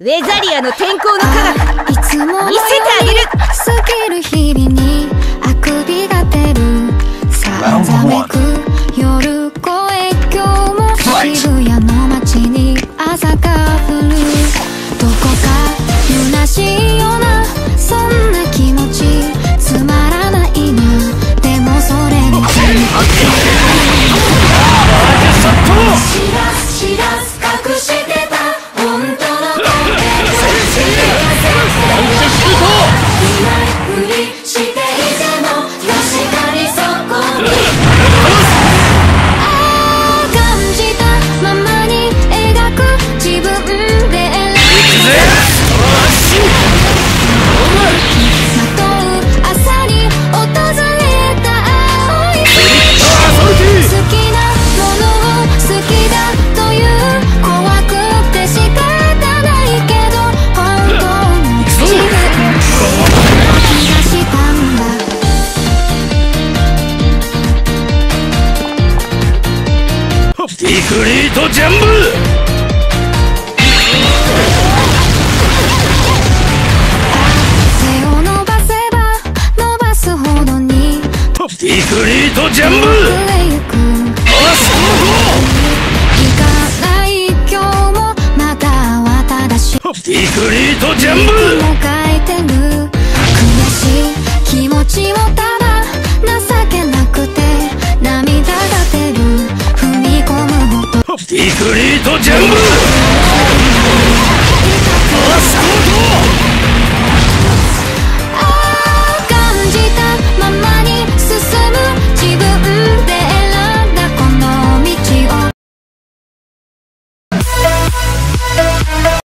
ウェザリアの天候の科学いつものように見せてあげる。 過ぎる日々にあくびが出るさんざめく夜声今日も渋谷の街に朝が降るどこか虚しいようなそんな気持ちつまらないなでもそれにしらす隠してた本当の関係ふりしていても確かにそこに感じたままに描く自分で選ぶまとう朝に訪れた青い好きなものを好きだという怖くて仕方ないけど本当に自分気がしたんだディクリートジャンブ手を伸ばせば伸ばすほどにディクリートジャンブ遠くへ行く行かない今日もまたは正しいディクリートジャンブも書いてる悔しい気持ちをただ情けなくて涙が出る踏み込むほどディクリートジャンブ